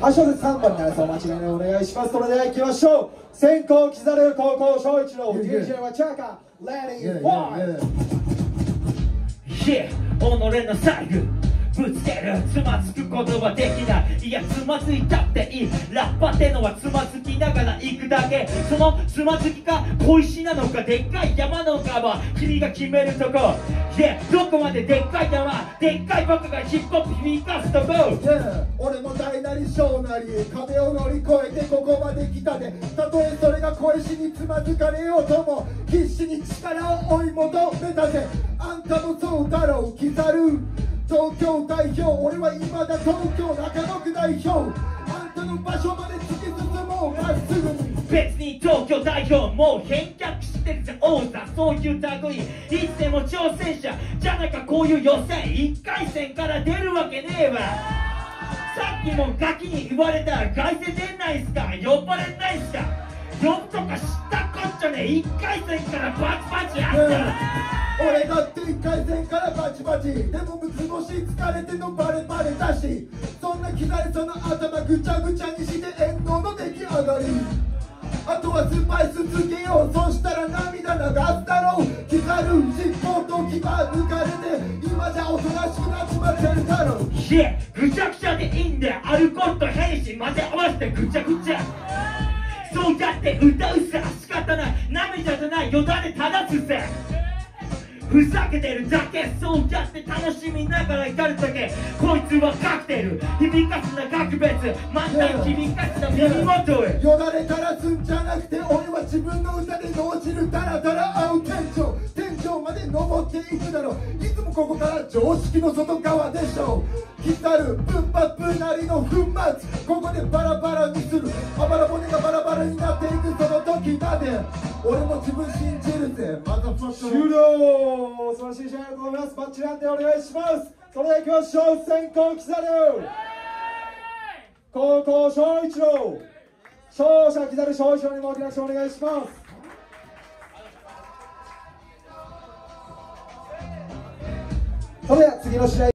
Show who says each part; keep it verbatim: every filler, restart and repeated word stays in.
Speaker 1: はち小節さんばんになりそう、間違いないお願いします。それでは行きましょう。先行キザル高校小一の ディージェー はチャカレディーファイト。
Speaker 2: Yeah、己の最後ぶつける、つまずくことはできない。いやつまずいたっていい。ラッパってのはつまずきながら行くだけ。そのつまずきか小石なのかでっかい山なのかは君が決めるとこ。Yeah、どこまででっかい山、でっかい僕がヒップホップ響かすとこ。
Speaker 3: Yeah、俺も大なり小なり壁を乗り越えてここまで来たで、たとえそれが小石につまずかれようとも必死に力を追い求めたぜ。あんたもそうだろう、キザル東京代表、俺は今だ東京中野区代表。あんたの場所まで突き進もうまっすぐに。
Speaker 2: 別に東京代表もう返却してるぜ王座、そういう類いつでも挑戦者じゃなきゃこういう予選いっかい戦から出るわけねえわ。さっきもガキに言われたら凱旋出ないっすか、呼ばれないっすか。呼ぶとか知ったこっちゃねえ、いっかい戦からバチバチやったら。
Speaker 3: 俺だっていっかい戦からバチバチ、でも三つ星疲れてのバレバレだし、そんなキザルその頭ぐちゃぐちゃにして遠藤の出来上がり。あとはスパイスつけよう、そしたら涙流すだろう。キザル尻尾と牙抜かれて今じゃおとなしくなっちまってるだろう。
Speaker 2: いえぐちゃぐちゃでいいんだよ、アルコールとヘニシ混ぜ合わせてぐちゃぐちゃ。そうやって歌うさ、仕方ない涙じゃないよだれ正すさ。ふざけてるだけ、そうやって楽しみながら至るだけ。こいつはカクテル響かすな格別、漫談響かすな耳元へ。
Speaker 3: よだれ垂らすんじゃなくて俺は自分の歌で脳汁ダラダラ合う天井、天井まで登っていくだろう。いつもここから常識の外側でしょう。キザルプンパップなりの粉末、ここでバラバラにする。あばら骨がバラバラになっていくその時まで俺も自分信じるぜ。またファッション
Speaker 1: 終了。素晴らしい試合だと思います。バッチリ判定お願いします。それでは行きましょう。先行キザル高校小一郎、勝者キザル小一郎にも大きな拍手お願いします。それでは次の試合